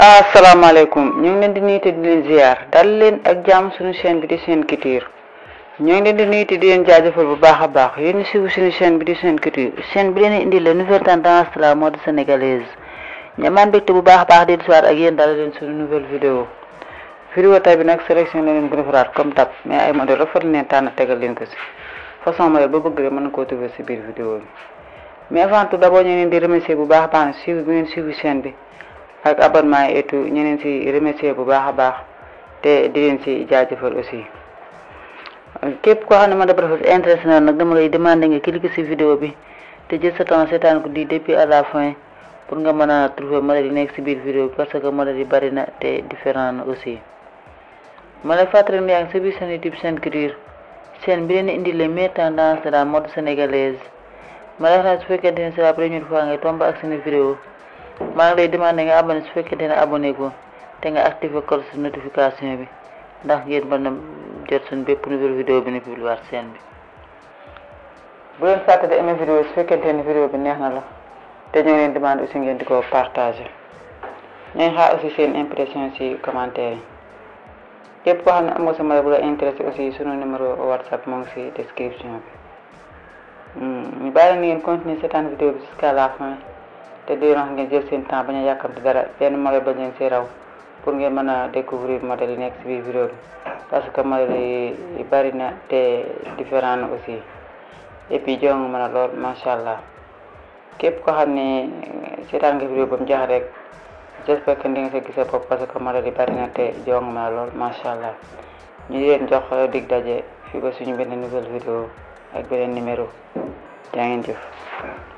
asalaamaaleykum ñu ngi leen di nuyu te di leen ziar dal leen ak jàmm suñu chaîne bi di S'en Couture ñu ngi leen di nuyu te di leen jaajëfal bu baax a baax yéen ñu suivre suñu chaîne bi di S'en Couture chaîne bi leen indi la nouvelle tendance de la mode sénégalaise ñamaan mbégte bu baax a baax di soir ak yéen dal leen suñu nouvelle vidéo tay bi nag sélection la leen bu defaraat comme tab mais ay modèle rafet leen tànn tegal leen ko si façon modèle ba bëgg rek mën na koo trouver si biir vidéo bi mais avant tout d'abord ñu leen di remercier bu baax a baax suivre bi ngeen suivre chaîne bi ak abonnement et tout ñu leen si remercier bu baax a baax te di leen si jaajëfal aussi képp koo xam ne ma dafa intéressé na nag dama lay demander nga cliquer si vidéo bi te jël sa temps seetaan ko di depuis à la fin pour nga mën a trouver modèle yi nekk si biir vidéo bi parce que modèle yi bari na te différent na aussi. ma lay fàttali ne yaa ngi sa biir seen YouTube S'en Couture chaîne bi leen indi les meilleures tendances de la mode sénégalaise ma lay wax su fekkente ne c'est la première fois ngay tombe ak seen vidéo maa ngi lay demandé nga abonné su fekkente ne abonné ko te nga activé cloche de notification bi ndax ngeen mën a jot suñu bépp nouvelle vidéo bi ñu publier chaîne bi. bu leen fàtte de aimer vidéo su fekkente ne vidéo bi neex na la te ñu ngi leen demandé aussi ngeen di ko partager ñu ngi xaar aussi seen impression ci commentaire yi. képp koo xam ne am nga sa modèle bu la intéressé aussi sunu numéro WhatsApp moo ngi ci description bi ñu bàyyi ni ngeen continuer seetaan vidéo bi jusqu'à la fin te di wax ngeen jël seen temps bañ a yàkkamti dara benn modèle ba leen ci raw pour ngeen mën a découvrir modèle yi nekk ci biir vidéo bi parce que modèle yi bari na te différent na aussi et puis jonga mën a lool macha allah képp koo xam ne seetaan nga vidéo ba mu jeex rek j'espère que di nga sa gis sa bopp parce que modèle yi bari na te jonga mën a lool macha allah ñu di leen jox dig daje fii ba suñu benn nouvelle vidéo ak beneen numéro jaa ngeen jëf.